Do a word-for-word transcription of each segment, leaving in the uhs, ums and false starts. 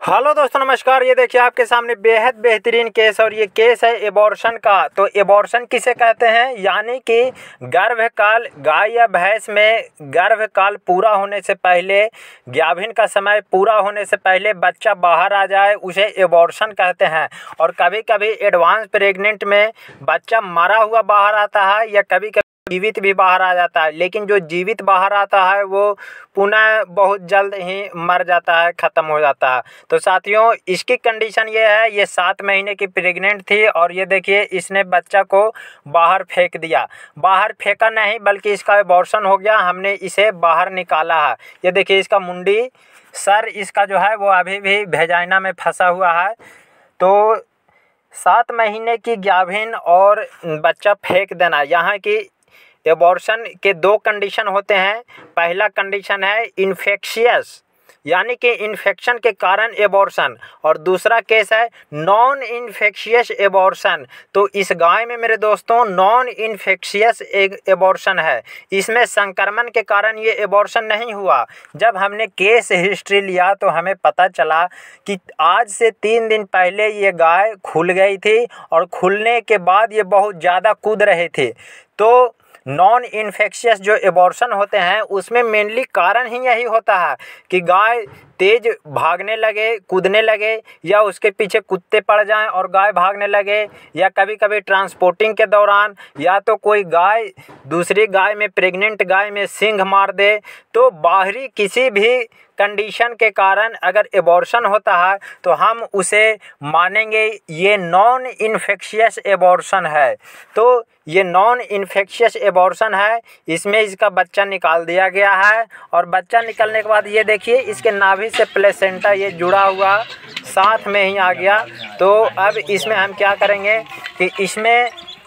Hello दोस्तों नमस्कार। ये देखिए आपके सामने बेहद बेहतरीन केस और ये केस है एबॉर्शन का। तो एबॉर्शन किसे कहते हैं, यानी कि गर्भकाल गाय या भैंस में गर्भकाल पूरा होने से पहले, गाभिन का समय पूरा होने से पहले बच्चा बाहर आ जाए, उसे एबॉर्शन कहते हैं। और कभी कभी एडवांस प्रेग्नेंट में बच्चा मरा हुआ बाहर आता है या कभी कभी जीवित भी बाहर आ जाता है। लेकिन जो जीवित बाहर आता है वो पुनः बहुत जल्द ही मर जाता है, ख़त्म हो जाता है। तो साथियों इसकी कंडीशन ये है, ये सात महीने की प्रेग्नेंट थी और ये देखिए इसने बच्चा को बाहर फेंक दिया। बाहर फेंका नहीं बल्कि इसका एबॉर्शन हो गया, हमने इसे बाहर निकाला है। ये देखिए इसका मुंडी सर इसका जो है वो अभी भी वेजाइना में फंसा हुआ है। तो सात महीने की गाभिन और बच्चा फेंक देना, यहाँ की एबॉर्शन के दो कंडीशन होते हैं। पहला कंडीशन है इन्फेक्शियस, यानी कि इन्फेक्शन के कारण एबॉर्शन, और दूसरा केस है नॉन इन्फेक्शियस एबॉर्शन। तो इस गाय में मेरे दोस्तों नॉन इन्फेक्शियस एबॉर्शन है, इसमें संक्रमण के कारण ये एबॉर्शन नहीं हुआ। जब हमने केस हिस्ट्री लिया तो हमें पता चला कि आज से तीन दिन पहले ये गाय खुल गई थी और खुलने के बाद ये बहुत ज़्यादा कूद रहे थे। तो नॉन इन्फेक्शियस जो एबॉर्शन होते हैं उसमें मेनली कारण ही यही होता है कि गाय तेज भागने लगे, कूदने लगे, या उसके पीछे कुत्ते पड़ जाएं और गाय भागने लगे, या कभी कभी ट्रांसपोर्टिंग के दौरान या तो कोई गाय दूसरी गाय में, प्रेग्नेंट गाय में सींग मार दे। तो बाहरी किसी भी कंडीशन के कारण अगर एबॉर्शन होता है तो हम उसे मानेंगे ये नॉन इन्फेक्शियस एबॉर्शन है। तो ये नॉन इन्फेक्शियस एबॉर्शन है, इसमें इसका बच्चा निकाल दिया गया है। और बच्चा निकलने के बाद ये देखिए इसके नाभि से प्लेसेंटा ये जुड़ा हुआ साथ में ही आ गया। तो अब इसमें हम क्या करेंगे कि इसमें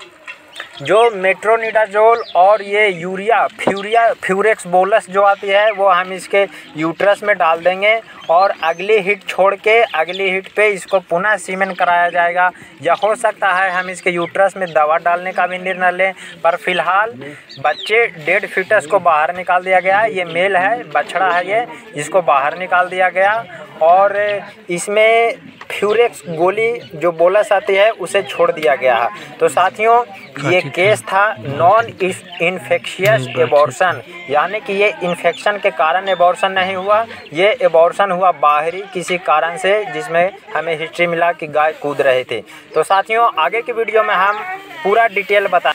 जो मेट्रोनिडाजोल और ये यूरिया फ्यूरिया फ्यूरेक्स बोलस जो आती है वो हम इसके यूट्रस में डाल देंगे और अगली हिट छोड़ के अगली हिट पे इसको पुनः सीमेन कराया जाएगा। या हो सकता है हम इसके यूट्रस में दवा डालने का भी निर्णय लें, पर फिलहाल बच्चे डेड फीटस को बाहर निकाल दिया गया है। ये मेल है, बछड़ा है, ये इसको बाहर निकाल दिया गया और इसमें फ्यूरेक्स गोली जो बोलस आती है उसे छोड़ दिया गया है। तो साथियों ये केस था नॉन इन्फेक्शियस एबॉर्शन, यानी कि ये इन्फेक्शन के कारण एबॉर्शन नहीं हुआ, ये एबॉर्शन हुआ बाहरी किसी कारण से जिसमें हमें हिस्ट्री मिला कि गाय कूद रहे थे। तो साथियों आगे की वीडियो में हम पूरा डिटेल बता